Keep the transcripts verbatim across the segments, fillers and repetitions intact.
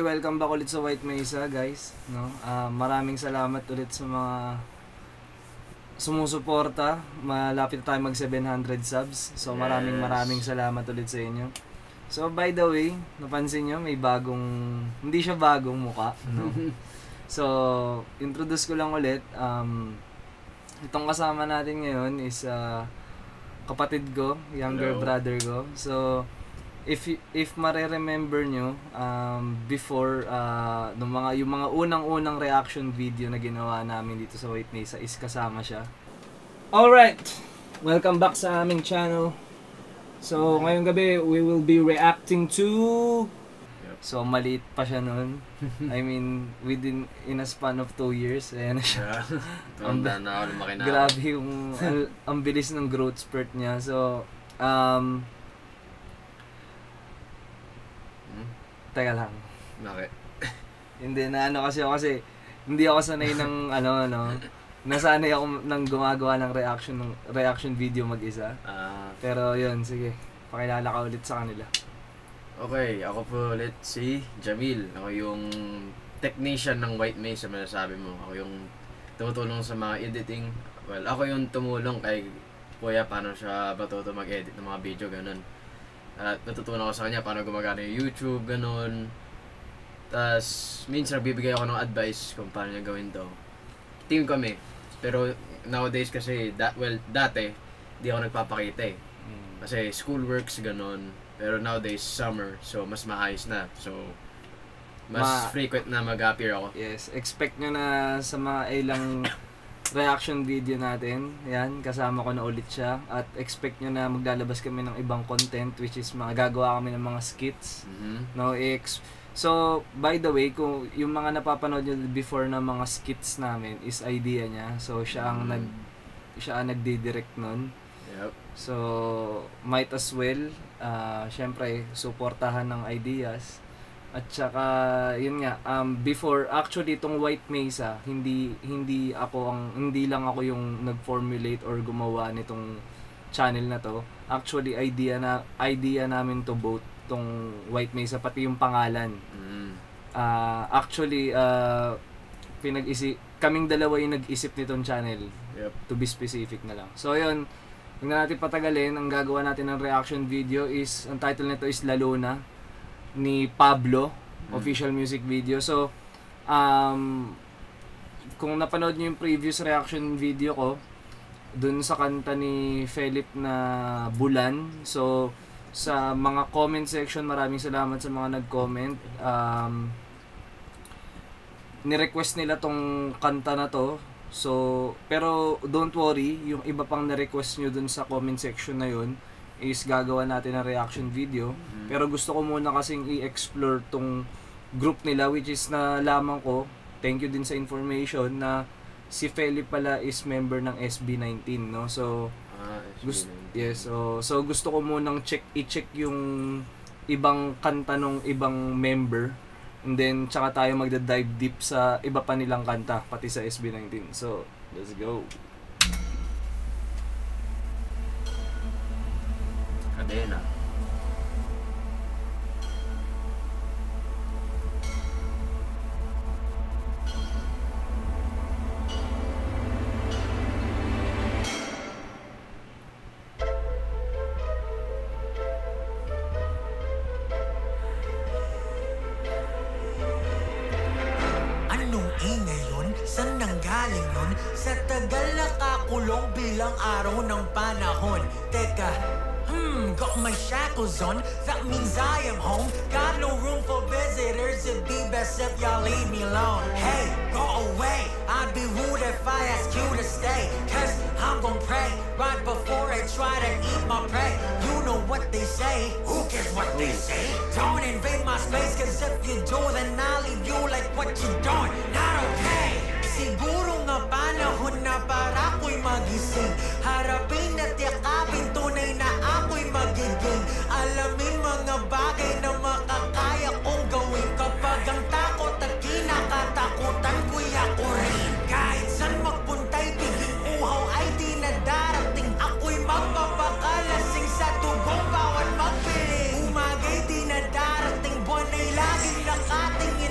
welcome back ulit sa White Mesa, guys. No? Uh, maraming salamat ulit sa mga sumusuporta. Malapit tayo mag seven hundred subs. So maraming yes. maraming salamat ulit sa inyo. So by the way, napansin nyo may bagong, hindi siya bagong muka. No? So introduce ko lang ulit. Um, itong kasama natin ngayon is uh, kapatid ko, younger Hello. brother ko. So if if mare-remember nyo, um, before uh, nung mga yung mga unang-unang reaction video na ginawa namin dito sa White Mesa is kasama siya. Alright, welcome back sa aming channel. So ngayong gabi we will be reacting to, so maliit pa siya noon. I mean within in a span of two years ayan na siya. Ang na na lumaki na. Grabe yung ang, ang bilis ng growth spurt niya. So um Teka lang. Bakit? Hindi na ano kasi ako kasi hindi ako sanay ng ano ano. Nasanay ako nang gumagawa ng reaction ng reaction video mag-isa. Uh, Pero yun, sige. Pakilala ka ulit sa kanila. Okay, ako po ulit si Jamil. Ako yung technician ng White Mesa, masasabi mo. Ako yung tumutulong sa mga editing. Well, ako yung tumulong kay Kuya paano siya matuto mag-edit ng mga video, ganun. At natutunan ko sa kanya paano gumagana yung YouTube, ganun. Tapos, minsan bibigay ako ng advice kung paano niya gawin to. Team kami. Pero, nowadays kasi, that, well, dati, di ako nagpapakita eh. Kasi, school works, ganun. Pero nowadays, summer, so mas maayos na. So, mas Ma frequent na mag-appear ako. Yes, expect nyo na sa mga ilang reaction video natin. Yan, kasama ko na ulit siya. At expect nyo na maglalabas kami ng ibang content, which is mga gagawa kami ng mga skits. Mm-hmm. No, ex So, by the way, kung yung mga napapanood nyo before na mga skits namin is idea niya. So, siya ang mm-hmm. nag siya ang nagdi-direct nun. Yep. So, might as well, uh, syempre, suportahan ng ideas. At saka, yun nga, um, before, actually, itong White Mesa, hindi hindi ako ang hindi lang ako yung nag-formulate or gumawa nitong channel na to. Actually, idea na idea namin to both, tong White Mesa, pati yung pangalan. Mm. Uh, actually, uh, pinag-isip, kaming dalawa yung nag-isip nitong channel. Yep. To be specific na lang. So, yun, huwag na natin patagalin. Ang gagawa natin ng reaction video is, ang title nito is Lalo Na, ni Pablo, mm. official music video. So, um, kung napanood nyo yung previous reaction video ko, dun sa kanta ni Philip na Bulan. So, sa mga comment section, maraming salamat sa mga nag-comment. Um, ni-request nila tong kanta na to. So, pero don't worry, yung iba pang na-request nyo dun sa comment section na yun, is gagawa natin ng reaction video. Mm-hmm. Pero gusto ko muna kasing i-explore tong group nila, which is na lamang ko, thank you din sa information, na si Feli pala is member ng S B nineteen, no? So, ah, gusto, yes, so, so gusto ko munang check, i-check yung ibang kanta ng ibang member. And then, tsaka tayo magda-dive deep sa iba pa nilang kanta, pati sa S B nineteen. So, let's go! Cadena. Anong ingay yun? Saan nanggaling yun? Sa tagal nakakulong bilang araw ng panahon. Teka, Hmm, got my shackles on, that means I am home. Got no room for visitors, it'd be best if y'all leave me alone. Hey, go away, I'd be rude if I ask you to stay. Cause I'm gon' pray, right before I try to eat my prey. You know what they say, who cares what they say? Don't invade my space, cause if you do, then I'll leave you like what you doing. Not okay. Siguro nga panahon na para ako'y magising. Harapin at yakapin, tunay na ako'y magiging. Alamin mga bagay na makakaya kong gawin. Kapag ang takot at kinakatakutan ko'y ako rin. Kahit saan magpunta'y biging uhaw ay di na darating. Ako'y magpapakalasing sa tugong bawat magpiling. Umagay di na darating, buwan ay laging nakatingin.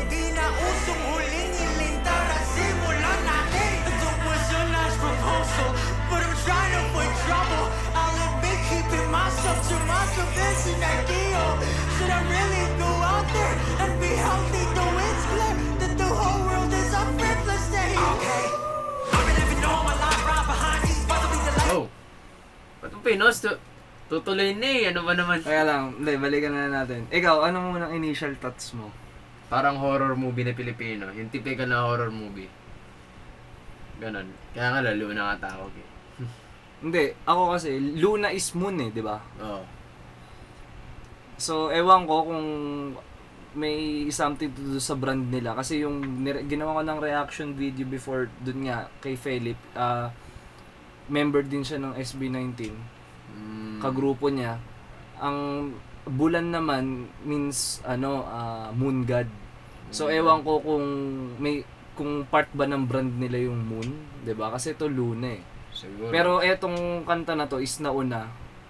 Pinos, tu tutuloy na eh. Ano ba naman? Kaya lang, hindi, balikan na natin. Ikaw, ano munang initial thoughts mo? Parang horror movie na Pilipino. Yung typical na horror movie. Ganon. Kaya nga lalo na nga tawag eh. Hindi, ako kasi, Luna is moon eh, di ba? Oo. So, ewan ko kung may something to do sa brand nila. Kasi yung ginawa ko ng reaction video before dun nga kay Philip, uh, member din siya ng S B nineteen. Mm. Kagrupo niya. Ang bulan naman means ano, uh, moon god. So, Mm. ewan ko kung may kung part ba ng brand nila yung moon, 'di ba? Kasi ito Luna eh. Siguro. Pero etong kanta na to is nauna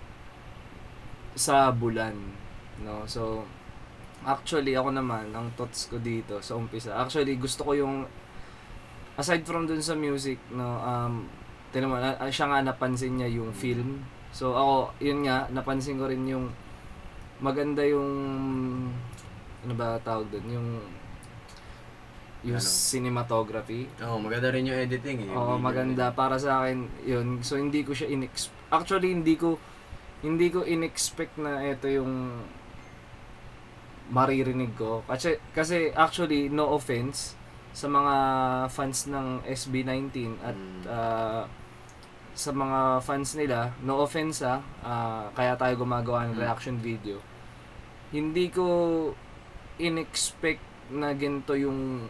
sa bulan, no? So actually ako naman ang thoughts ko dito sa umpisa. Actually gusto ko yung aside from dun sa music, no, um tinamo na uh, siya nga napansin niya yung film. So ako, yun nga, napansin ko rin yung maganda yung ano ba tawag doon, yung yung ano? Cinematography. Oo, oh, maganda rin yung editing eh. Oo, maganda para sa akin 'yun. So hindi ko siya inex actually hindi ko hindi ko inexpect na ito yung maririnig ko. Kasi kasi actually no offense sa mga fans ng S B nineteen at Mm. uh, sa mga fans nila, no offense ah, uh, kaya tayo gumagawa ng Mm. reaction video. Hindi ko inexpect na ganito yung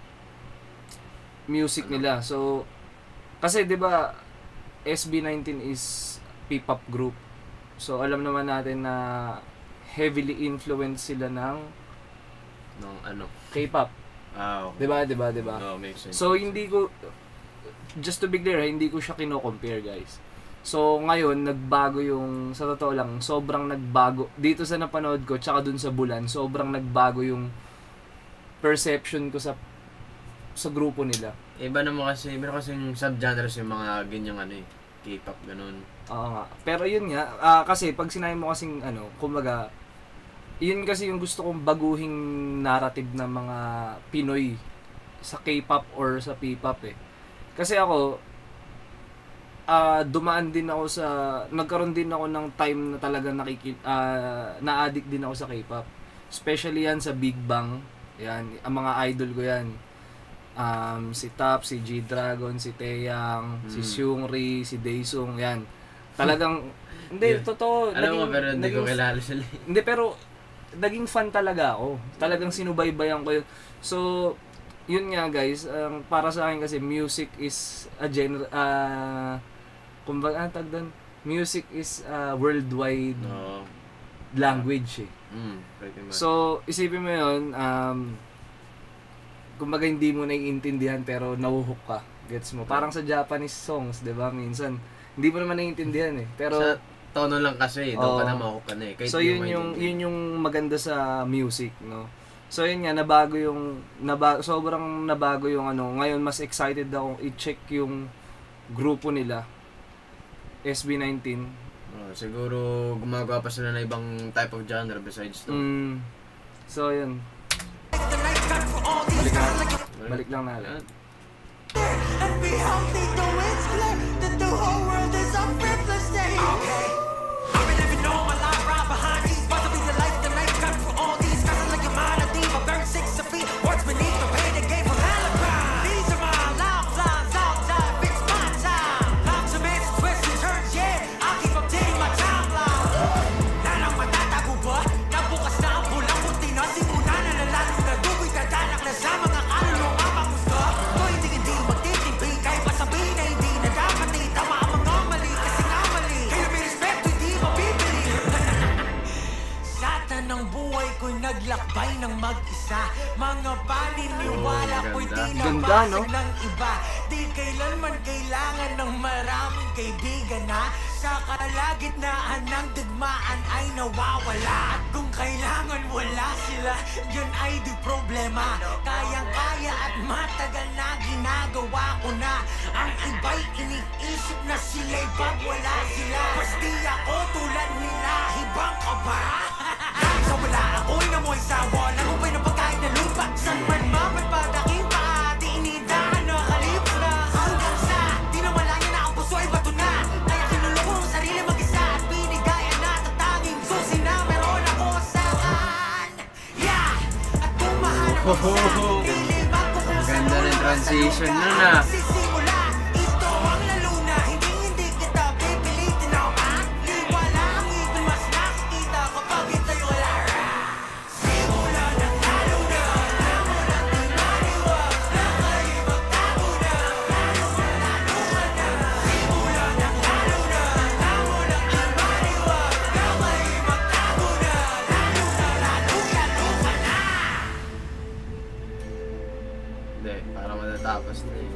music nila. So kasi 'di ba S B nineteen is P-pop group. So alam naman natin na heavily influenced sila ng ng ano. K-pop. Ah, okay. 'Di ba? 'Di ba? 'Di ba? No, makes sense. So hindi ko just to be clear, hindi ko siya kino-compare, guys. So ngayon nagbago yung sa totoo lang, sobrang nagbago dito sa napanood ko tsaka dun sa Bulan, sobrang nagbago yung perception ko sa sa grupo nila. Iba naman kasi, meron kasing subgenres yung mga ganyang ano eh. K-pop, ganun. Oo nga. Pero yun nga, ah, kasi pag sinabi mo kasing ano, kumbaga, yun kasi yung gusto kong baguhing narrative ng mga Pinoy sa K-pop or sa P-pop eh. Kasi ako, ah dumaan din ako sa, nagkaroon din ako ng time na talaga nakiki, ah, na-addict din ako sa K-pop. Especially yan sa Big Bang. Yan, ang mga idol ko yan. Um, si Top, si G-Dragon, si Taeyang, Hmm. si Seungri, si Daesung, yan. Talagang, hindi, Yeah. totoo. Alam mo, naging- pero hindi ko naging- kilala sila. Hindi, pero, naging fan talaga ako. Talagang sinubaybayan ko yun. So, yun nga guys, um, para sa akin kasi, music is a genre, uh, kumbaga, ano tawag doon? Music is a worldwide No. language eh. Mm, pretty much. So, isipin mo yun, um, kumbaga hindi mo naiintindihan pero nahuhook ka. Gets mo? Parang sa Japanese songs, di ba? Minsan, hindi mo naman naiintindihan eh. Pero, sa tono lang kasi, doon ka Oo. na mahook ka na eh. Kahit so di yun mo yung, maintindihan. yun yung maganda sa music, no? So yun nga, nabago yung, nabago, sobrang nabago yung ano, ngayon mas excited ako i-check yung grupo nila, S B nineteen. Oh, siguro gumagawa pa sila ng ibang type of genre besides to. Mm, so yun, Balik balik lang natin. And be healthy, though it's clear that the whole world is a frivolous day. Okay, I've been living all my life right behind these. About to be the life, the night cut for all these. Cause like your mind, I think I'm buried six feet. What's beneath the pain that gave from Alabama? These are my lifelines, all time, it's my time. Lots of mess, twists and turns, yeah. I'll keep updating my timeline. Nalang matatago ba? Nabukas na ang bulang puti na simula na na lalo na dugoy dadanak na sa mga kaluluwa pangusga. To hindi hindi magtitimpi kahit pa sabihin na hindi na dapat na itama ang mga mali kasi nga mali. Kaya may respeto hindi mabibili. Sa tanang buhay ko'y naglakbay ng mag-isa. Mga paniniwala Oh, ko'y ganda. di Ganda, no? nabasag ng iba. Di kailanman kailangan ng maraming kaibigan na sa kalagitnaan ng digmaan ay nawawala. At kung kailangan wala sila, yun ay di problema. Kayang-kaya at matagal na ginagawa ko na. Ang iba'y iniisip na sila'y pag wala sila. Pwes di ako tulad nila, hibang ka ba? Sa wala ako'y namoy sawa. Nagupay ng pagkain na lupa. San man mapadpad aking paa. Di inidahan na kalip na. Hanggang sa di na malaya na ang puso ay bato na. Kaya kinulong ko ang sarili mag-isa. transition nun ah. Sisimula, ito ang lalo na. Hindi hindi kita pipilitin ako ha. Liwala ang ibig mas nakikita kapag ito'y wala. Simula ng lalo na. Lamo ng di maniwag. Nakaibag tago na. Lalo na lalo ka na. Simula ng lalo na. Lamo ng di maniwag. Nakaibag tago na. Lalo na lalo lalo ka na. Hindi, parang matatapos na yun.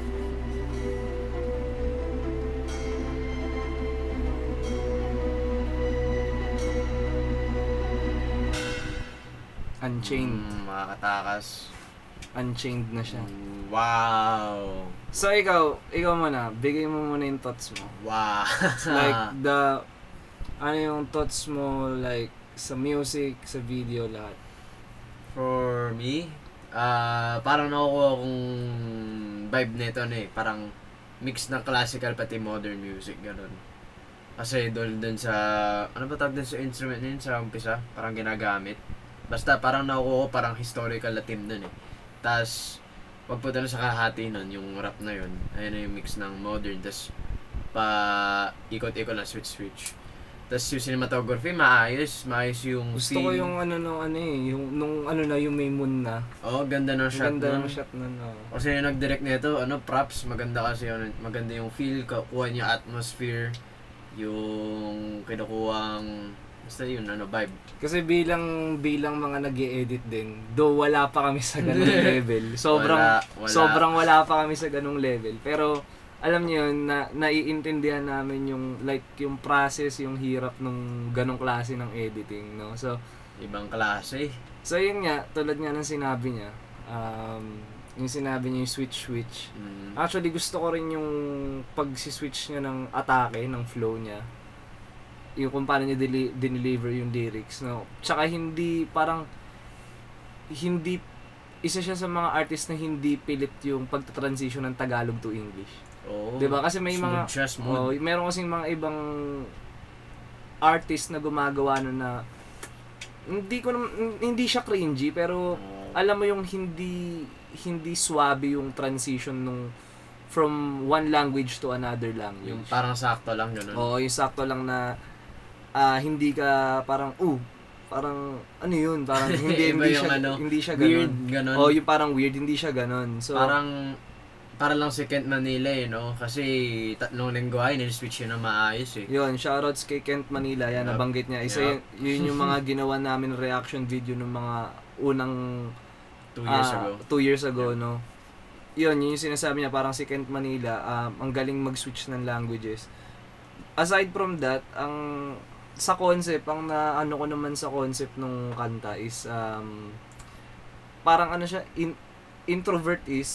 Unchained. Mm, makakatakas. Unchained na siya. Wow! So ikaw, ikaw muna, bigay mo muna yung thoughts mo. Wow! Like the, ano yung thoughts mo like sa music, sa video, lahat. For me, ah parang nakukuha kong vibe nito ano eh, parang mix ng classical pati modern music, ganun. Kasi doon dun sa, ano ba tawag dun sa instrument na yun sa umpisa, parang ginagamit. Basta parang nakukuha ko parang historical na theme dun eh. Tapos, pagpunta na sa kahati nun, yung rap na yun, ayun na yung mix ng modern, tapos pa ikot-ikot na switch-switch. Tapos yung cinematography, maayos, maayos yung Gusto feel. ko yung ano nung ano eh, yung nung ano na yung may moon na. Oo, oh, ganda ng shot Ganda nun. ng shot nun. Oh. Kasi yung nag-direct nito, ano, props, maganda kasi yun, maganda yung feel, kuha niya atmosphere, yung kinukuhang, basta yun, ano, vibe. Kasi bilang bilang mga nag-e-edit din, though wala pa kami sa ganung level. Sobrang Wala, wala. sobrang wala pa kami sa ganung level. Pero alam niyo yun, na naiintindihan namin yung like yung process, yung hirap ng ganong klase ng editing, no. So Ibang klase. so yun nga, tulad nga ng sinabi niya, um yung sinabi niya yung switch-switch. Mm. Actually, gusto ko rin yung pag-switch niya ng atake, ng flow niya. Yung kung paano niya deli- dineliver yung lyrics, no? Tsaka hindi, parang, hindi, isa siya sa mga artist na hindi pilit yung pagta-transition ng Tagalog to English. Oo. Diba? Kasi may Smooth mga, siya, smooth. oh, meron kasing mga ibang artist na gumagawa na na, hindi ko naman, hindi siya cringy, pero, Oo. alam mo yung hindi hindi swabe yung transition nung from one language to another language. Yung parang sakto lang, gano'n. Oo, yung sakto lang na ah, hindi ka parang uh parang ano yun, parang hindi Iba hindi yung siya ano, hindi siya weird, ganun. gano'n. Oh, yung parang weird, hindi siya ganun. So Parang, para lang si Kent Manila eh, no? Kasi tatlong lengguwahe, nil-switch yun na maayos eh. yun, shoutouts kay Kent Manila, yan, Yup. nabanggit niya. Isa Yup. yun, yun yung mga ginawa namin reaction video ng mga unang Two years ah, ago. Two years ago, no? Yun, yun yung sinasabi niya, parang si Kent Manila, um, ang galing mag-switch ng languages. Aside from that, ang sa concept, ang na ano ko naman sa concept nung kanta is, um, parang ano siya, in, introvert is,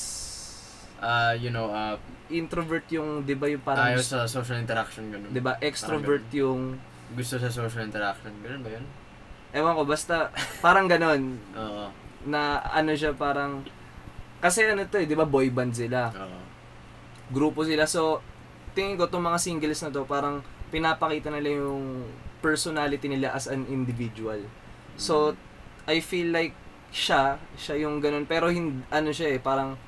Ah, you know, uh, introvert yung, di ba yung parang, ayaw sa social interaction, gano'n. di ba, extrovert yung, Gusto sa social interaction, gano'n ba yun? ewan ko, basta, parang ganon, Oo. na ano siya parang, kasi ano to eh, di ba boy band sila. Oo. Grupo sila. So, tingin ko itong mga singles na to, parang pinapakita nila yung personality nila as an individual. So, I feel like siya, siya yung ganun. Pero, hin, ano siya eh, parang,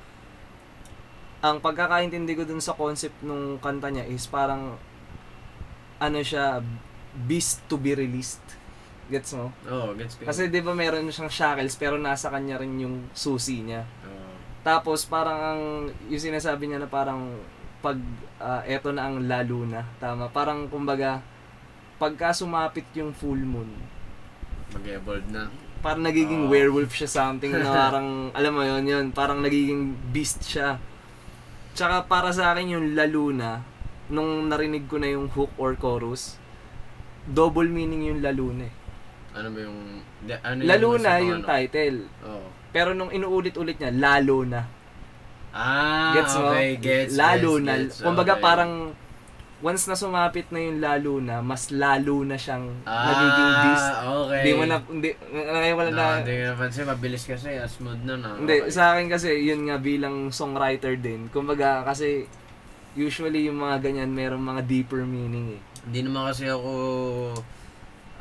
ang pagkakaintindi ko dun sa concept nung kanta niya is parang, ano siya, beast to be released. Gets mo? Oo, gets ko. Kasi di ba meron siyang shackles, pero nasa kanya rin yung susi niya. Oo. Tapos parang ang yung sinasabi niya na parang pag ah, eto na ang lalo na, tama. Parang kumbaga pagka sumapit yung full moon, Mag-evolve na. parang nagiging Oo. werewolf siya, something na parang alam mo yun yun, parang nagiging beast siya. Tsaka para sa akin yung lalo na, nung narinig ko na yung hook or chorus, double meaning yung lalo na eh. Ano ba yung... Di, ano Lalo yung na nasa yung ano? title. Oo. Pero nung inuulit-ulit niya, lalo na. Ah, Gets mo? okay, gets, lalo gets, na. gets, Kumbaga okay. parang once na sumapit na yung lalo na, mas lalo na siyang Ah, nagiging beast. okay. Hindi mo na, hindi, ngayon wala na, No, hindi ko napansin, mabilis kasi, ah, smooth na na. hindi, Okay. sa akin kasi, yun nga bilang songwriter din. Kumbaga kasi, usually yung mga ganyan, merong mga deeper meaning eh. Hindi naman kasi ako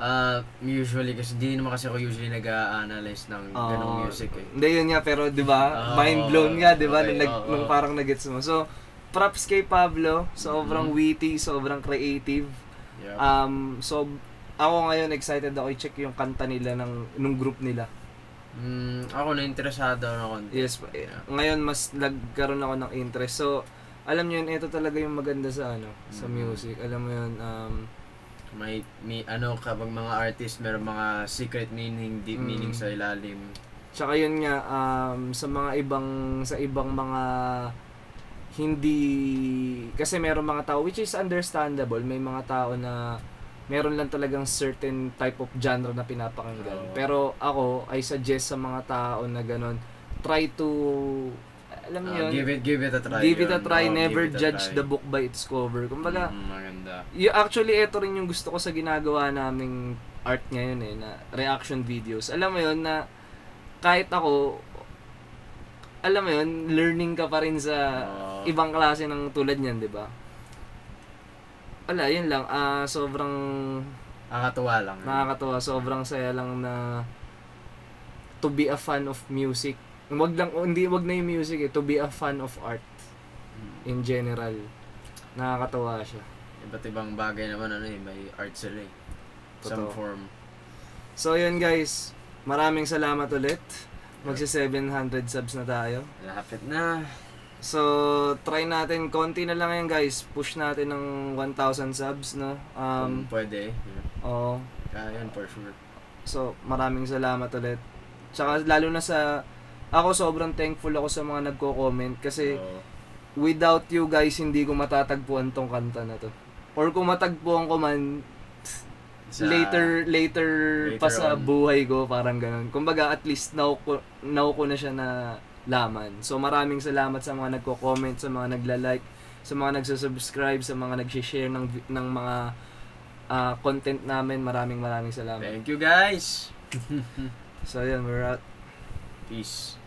Uh, usually, kasi di naman kasi ako usually nag-a-analyze ng Oo. ganong music eh. Hindi yun nga, pero di ba, Oo. mind blown nga, di ba, Okay, nung, nag, oo. nung parang nagets mo. So, props kay Pablo, sobrang Mhm. witty, sobrang creative. Yup. Um, so, ako ngayon excited ako i-check yung kanta nila ng nung group nila. Mm, ako na-interesado na konti. Yes, eh, Yeah. ngayon mas nagkaroon ako ng interest. So, alam niyo yun, ito talaga yung maganda sa ano, sa Mhm. music. Alam mo yun, um, May, may ano kapag mga artist meron mga secret meaning, deep Mm. meaning sa ilalim. tsaka yun nga, um, sa mga ibang, sa ibang mga hindi, kasi meron mga tao, which is understandable, may mga tao na meron lang talagang certain type of genre na pinapakinggan. Oo. Pero ako, I suggest sa mga tao na ganun, try to, alam mo Ah, yun, give it give it a try. give it a yun. try, Oo, never give it a judge try. the book by its cover. Kumbaga, Mm, maganda. y- actually, ito rin yung gusto ko sa ginagawa naming art ngayon eh, na reaction videos. Alam mo yun, na kahit ako, alam mo yun, learning ka pa rin sa Oo. ibang klase ng tulad niyan, di ba? Wala, yun lang. Ah, sobrang Nakakatuwa lang. nakakatawa, sobrang saya lang na to be a fan of music. Wag lang, hindi, wag na yung music eh, to be a fan of art Mm. in general. Nakakatawa siya. Iba't ibang bagay naman ano eh, may art sila eh. Some Totoo. form. So yun guys, maraming salamat ulit. Magsi seven hundred subs na tayo. Lapit na. So try natin, konti na lang yan guys. Push natin ng one thousand subs, no? Um, Kung pwede. Yeah. oo. Kaya yun for sure. So maraming salamat ulit. Tsaka lalo na sa, ako sobrang thankful ako sa mga nagko-comment kasi Oo. without you guys, hindi ko matatagpuan tong kanta na to. Or kung matagpuan ko man, Sa- later, later pa later sa on. buhay ko, parang ganun. Kumbaga, at least now ko, now ko na siya na laman. So, maraming salamat sa mga nagko-comment, sa mga nagla-like, sa mga nagsusubscribe, sa mga nag-share ng, vi- ng mga ah, content namin. Maraming maraming salamat. Thank you guys. So, yun, we're out. Peace.